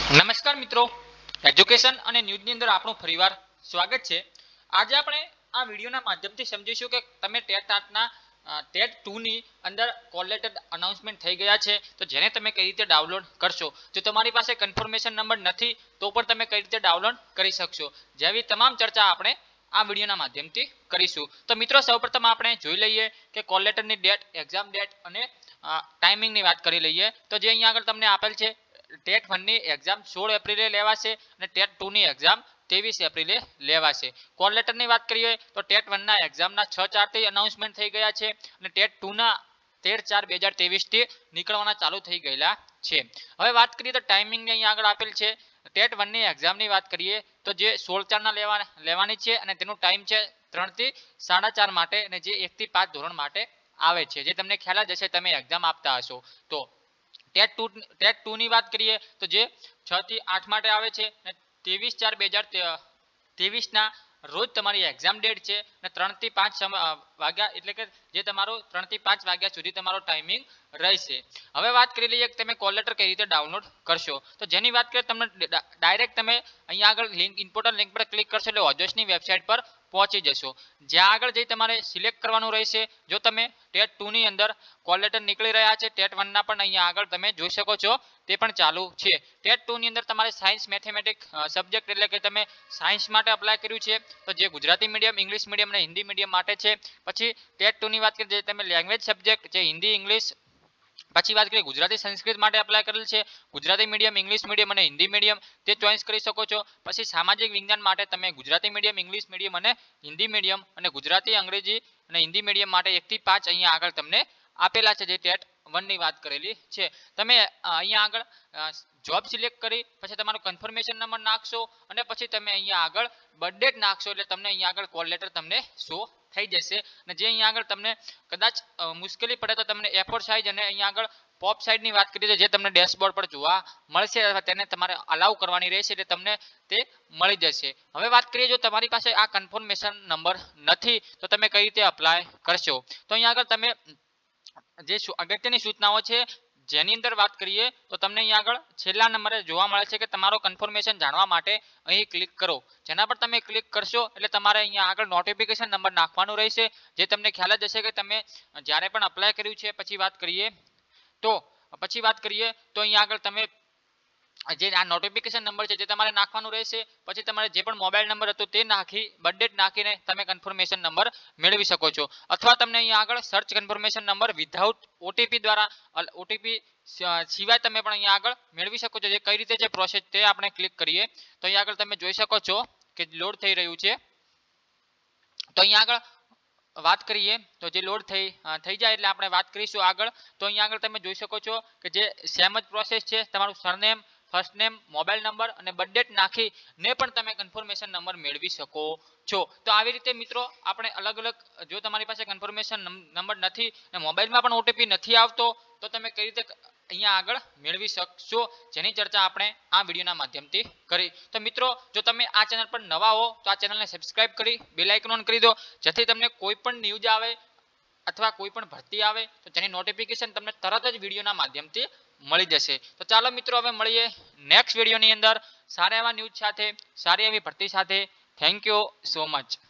નમસ્કાર મિત્રો, એજ્યુકેશન અને ન્યૂઝની અંદર આપણું ફરીવાર સ્વાગત છે। આજે આપણે આ વિડીયોના માધ્યમથી સમજીશું કે તમે ટેટ 2 ની અંદર કોલ લેટર અનાઉન્સમેન્ટ થઈ ગયા છે, તો જેને તમે કઈ રીતે ડાઉનલોડ કરશો। જો તમારી પાસે કન્ફર્મેશન નંબર નથી તો પણ તમે કઈ રીતે ડાઉનલોડ કરી શકશો, જેવી તમામ ચર્ચા આપણે આ વિડીયોના માધ્યમથી કરીશું। તો મિત્રો સૌપ્રથમ આપણે જોઈ લઈએ કે કોલ લેટરની ડેટ, એક્ઝામ ડેટ અને ટાઈમિંગની વાત કરી લઈએ। તો જે અહીંયા આગળ તમને આપેલ છે, ટેટ 1 ની એક્ઝામ 16 એપ્રિલે લેવાશે અને ટેટ 2 ની એક્ઝામ 23 એપ્રિલે લેવાશે। કોલ લેટરની વાત કરીએ તો ટેટ 1 ના એક્ઝામના 6/4 થી અનાઉન્સમેન્ટ થઈ ગયા છે અને ટેટ 2 ના 13/4/2023 થી નીકળવાના ચાલુ થઈ ગયેલા છે। હવે વાત કરીએ તો ટાઈમિંગ અહીંયા આગળ આપેલ છે। ટેટ 1 ની એક્ઝામની વાત કરીએ તો જે 16/4 ના લેવાની છે અને તેનું ટાઈમ છે 3 થી 4:30 માટે અને જે 1 થી 5 ધોરણ માટે આવે છે, જે તમને ખ્યાલ જ હશે, તમે એક્ઝામ આપતા હશો। તો ટેટ 2 ની વાત કરીએ તો જે 6 થી 8 માટે આવે છે અને 23/4/2023 ના રોજ તમારી એક્ઝામ ડેટ છે અને 3 થી 5 વાગ્યા, એટલે કે જે તમારો 3 થી 5 વાગ્યા સુધી તમારો ટાઈમિંગ રહેશે। હવે વાત કરી લઈએ કે તમે કોલ લેટર કઈ રીતે ડાઉનલોડ કરશો। તો જેની વાત કરીએ, તમને ડાયરેક્ટ તમે અહીંયા આગળ ઇમ્પોર્ટન્ટ લિંક પર ક્લિક કરશો એટલે ઓજસની વેબસાઇટ પર પહોંચી જશો, જ્યાં આગળ જઈ તમારે સિલેક્ટ કરવાનું રહેશે। જો તમે ટેટ 2 ની અંદર કોલ લેટર નીકળી રહ્યા છે, ટેટ 1 ના પણ અહીંયા આગળ તમે જોઈ શકો છો તે પણ ચાલુ છે। ટેટ 2 ની અંદર તમારે સાયન્સ મેથેમેટિક્સ સબ્જેક્ટ, એટલે કે તમે સાયન્સ માટે અપ્લાય કર્યું છે તો જે ગુજરાતી મીડિયમ, ઇંગ્લિશ મીડિયમ અને હિન્દી મીડિયમ માટે છે। પછી ટેટ 2 ની વાત કરીએ, તમે લેંગ્વેજ સબ્જેક્ટ જે હિન્દી, ઇંગ્લિશ, પછી વાત કરીએ ગુજરાતી સંસ્કૃત માટે અપ્લાય કરેલ છે, ગુજરાતી મીડિયમ, ઇંગ્લિશ મીડિયમ અને હિન્દી મીડિયમ તે ચોઈસ કરી શકો છો। પછી સામાજિક વિજ્ઞાન માટે તમે ગુજરાતી મીડિયમ, ઇંગ્લિશ મીડિયમ અને હિન્દી મીડિયમ અને ગુજરાતી, અંગ્રેજી અને હિન્દી મીડિયમ માટે 1 થી 5 અહીંયા આગળ તમને આપેલા છે, જે ટેટ 1 ની વાત કરેલી છે। તમે અહીંયા આગળ જોબ સિલેક્ટ કરી પછી તમારો કન્ફર્મેશન નંબર નાખશો અને પછી તમે અહીંયા આગળ બર્થ ડેટ નાખશો એટલે તમને અહીંયા આગળ કોલ લેટર તમને શો થઈ જશે। અને જે અહીંયા આગળ તમને કદાચ મુશ્કેલી પડે તો તમને A4 સાઇઝ અને અહીંયા આગળ પોપ સાઇઝની વાત કરીએ તો જે તમને ડેશબોર્ડ પર જોવા મળશે, અથવા તેને તમારે અલાઉ કરવાની રહેશે એટલે તમને તે મળી જશે। હવે વાત કરીએ, જો તમારી પાસે આ કન્ફર્મેશન નંબર નથી તો તમે કઈ રીતે અપ્લાય કરશો। તો અહીંયા આગળ તમે જે અગત્યની સૂચનાઓ છે, જેની અંદર વાત કરીએ તો તમને અહીંયા આગળ છેલ્લા નંબરે જોવા મળે છે કે તમારો કન્ફર્મેશન જાણવા માટે અહીં ક્લિક કરો, જેના પર તમે ક્લિક કરશો એટલે તમારે અહીંયા આગળ નોટિફિકેશન નંબર નાખવાનું રહેશે, જે તમને ખ્યાલ જ હશે કે તમે જ્યારે પણ અપ્લાય કર્યું છે। પછી વાત કરીએ તો અહીંયા આગળ તમે જે આ નોટિફિકેશન નંબર છે જે તમારે નાખવાનું રહેશે। પછી તમારે જે પણ મોબાઈલ નંબર હતો તે નાખી બર્થ ડેટ નાખીને તમે કન્ફર્મેશન નંબર મેળવી શકો છો, અથવા તમને અહીંયા આગળ search confirmation number without OTP દ્વારા ઓટીપી સિવાય તમે પણ અહીંયા આગળ મેળવી શકો છો। જે કઈ રીતે છે પ્રોસેસ તે આપણે ક્લિક કરીએ તો અહીંયા આગળ તમે જોઈ શકો છો કે લોડ થઈ રહ્યું છે। તો અહીંયા આગળ વાત કરીએ તો જે લોડ થઈ જાય એટલે આપણે વાત કરીશું આગળ। તો અહીંયા આગળ તમે જોઈ શકો છો કે જે સેમ જ પ્રોસેસ છે, તમારું surname, first name, mobile number અને બર્થ ડેટ નાખીને પણ તમે કન્ફર્મેશન નંબર મેળવી શકો છો। તો આવી રીતે મિત્રો આપણે અલગ અલગ, જો તમારી પાસે કન્ફર્મેશન નંબર નથી અને મોબાઈલમાં પણ ઓટીપી નથી આવતો તો તમે કઈ રીતે અહીંયા આગળ મેળવી શકશો, જેની ચર્ચા આપણે આ વિડીયોના માધ્યમથી કરી। તો મિત્રો, જો તમે આ ચેનલ પર નવા હો તો આ ચેનલને સબસ્ક્રાઇબ કરી બેલ આઇકન ઓન કરી દો, જેથી તમને કોઈ પણ ન્યૂઝ આવે અથવા કોઈ પણ ભરતી આવે તો તેની નોટિફિકેશન તમને તરત જ વિડીયોના માધ્યમથી મળી જશે। તો ચાલો મિત્રો, હવે મળીએ નેક્સ્ટ વિડીયોની અંદર સારા એવા ન્યૂઝ સાથે, સારી એવી ભરતી સાથે। Thank you so much.